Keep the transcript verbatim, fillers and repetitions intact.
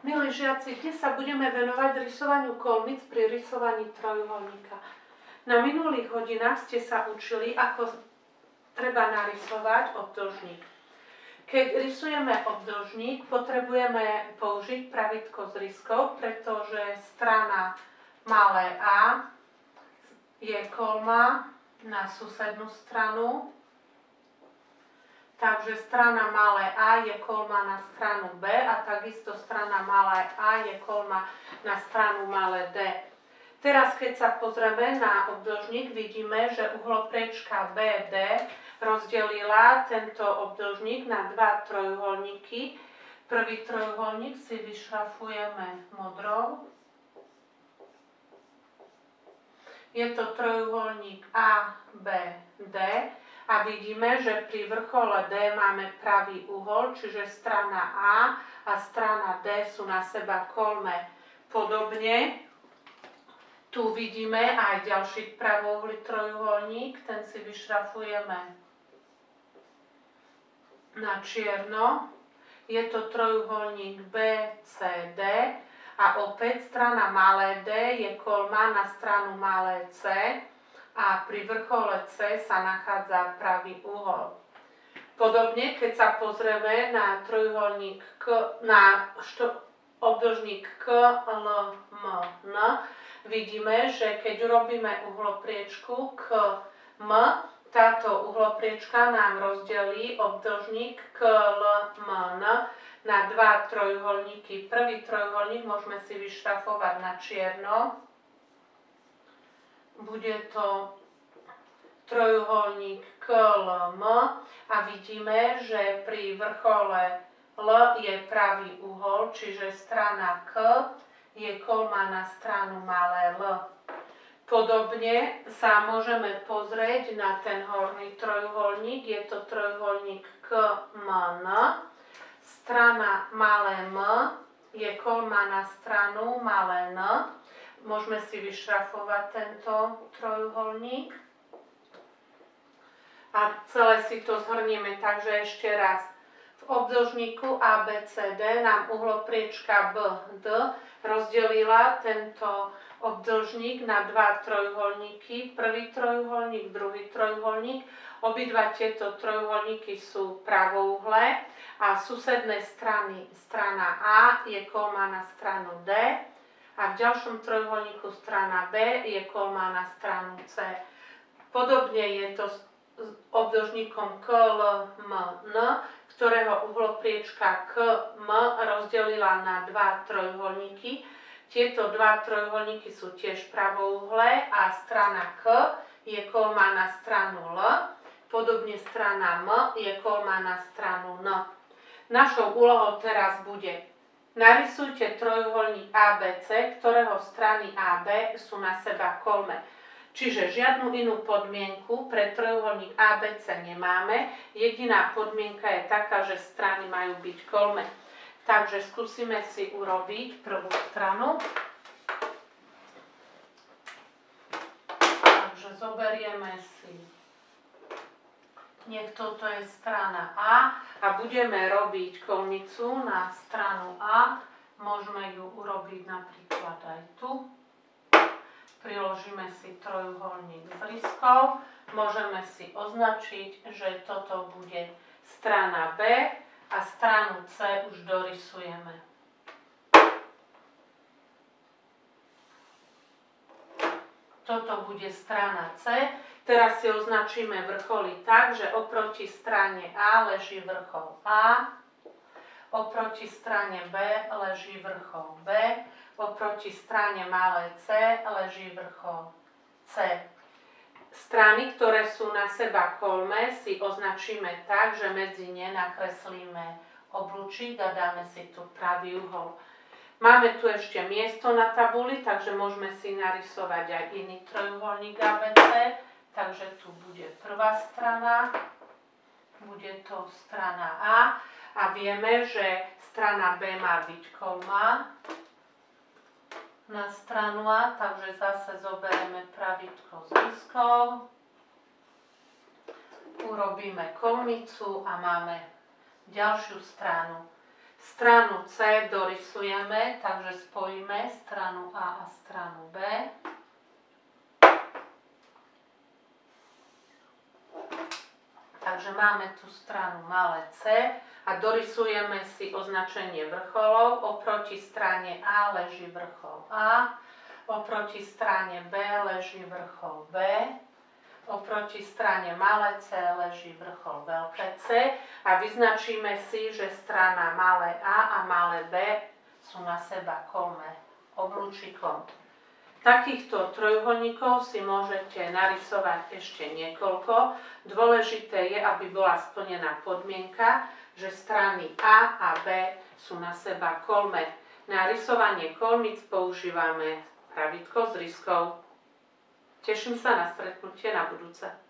Milí žiaci, dnes sa budeme venovať rysovaniu kolmic pri rysovaní trojuholníka. Na minulých hodinách ste sa učili, ako treba narysovať obdĺžnik. Keď rysujeme obdĺžnik, potrebujeme použiť pravítko s ryskou, pretože strana malé A je kolma na susednú stranu. Takže strana malé A je kolma na stranu B a takisto strana malé A je kolma na stranu malé D. Teraz, keď sa pozrieme na obdĺžnik, vidíme, že uhlopriečka B D rozdelila tento obdĺžnik na dva trojuholníky. Prvý trojuholník si vyšrafujeme modrou. Je to trojuholník A B D. A vidíme, že pri vrchole D máme pravý uhol, čiže strana A a strana D sú na seba kolme. Podobne tu vidíme aj ďalší pravouhlý trojuholník, ten si vyšrafujeme na čierno. Je to trojuholník B C D a opäť strana malé D je kolma na stranu malé C. A pri vrchole C sa nachádza pravý uhol. Podobne, keď sa pozrieme na trojuholník K, na što, obdĺžnik K L M N, vidíme, že keď urobíme uhlopriečku K M, táto uhlopriečka nám rozdelí obdĺžnik K L M N na dva trojuholníky. Prvý trojuholník môžeme si vyšrafovať na čierno. Bude to trojuholník K L M a vidíme, že pri vrchole L je pravý uhol, čiže strana K je kolma na stranu malé L. Podobne sa môžeme pozrieť na ten horný trojuholník, je to trojuholník K M N. Strana malé M je kolma na stranu malé N. Môžeme si vyšrafovať tento trojuholník. A celé si to zhrnieme, takže ešte raz. V obdĺžniku A B C D nám uhlopriečka B D rozdelila tento obdĺžnik na dva trojuholníky. Prvý trojuholník, druhý trojuholník. Obidva tieto trojuholníky sú pravouhlé a susedné strany, strana A je kolma na stranu D. A v ďalšom trojuholníku strana B je kolma na stranu C. Podobne je to s obdĺžnikom K L M N, ktorého uhlopriečka K M rozdelila na dva trojuholníky. Tieto dva trojuholníky sú tiež pravouhlé a strana K je kolma na stranu L. Podobne strana M je kolma na stranu N. Našou úlohou teraz bude: narysujte trojuholník A B C, ktorého strany A B sú na seba kolme. Čiže žiadnu inú podmienku pre trojuholník A B C nemáme. Jediná podmienka je taká, že strany majú byť kolme. Takže skúsime si urobiť prvú stranu. Takže zoberieme si, nech toto je strana A a budeme robiť kolmicu na stranu A. Môžeme ju urobiť napríklad aj tu. Priložíme si trojuholník s ryskou. Môžeme si označiť, že toto bude strana B a stranu C už dorysujeme. Toto bude strana C. Teraz si označíme vrcholy tak, že oproti strane A leží vrchol A, oproti strane B leží vrchol B, oproti strane malé C leží vrchol C. Strany, ktoré sú na seba kolme, si označíme tak, že medzi ne nakreslíme oblúčik a dáme si tu pravý uhol. Máme tu ešte miesto na tabuli, takže môžeme si narysovať aj iný trojuholník A B C. Takže tu bude prvá strana, bude to strana A a vieme, že strana B má byť kolma na stranu A, takže zase zoberieme pravítko s ryskou, urobíme kolmicu a máme ďalšiu stranu. Stranu C dorysujeme, takže spojíme stranu A a stranu B. Takže máme tu stranu malé C a dorysujeme si označenie vrcholov. Oproti strane A leží vrchol A, oproti strane B leží vrchol B, oproti strane malé C leží vrchol veľké C a vyznačíme si, že strana malé A a malé B sú na seba kolmé oblúčikom. Takýchto trojuholníkov si môžete narysovať ešte niekoľko. Dôležité je, aby bola splnená podmienka, že strany A a B sú na seba kolmé. Na rysovanie kolmíc používame pravítko s ryskou. Teším sa na stretnutie na budúce.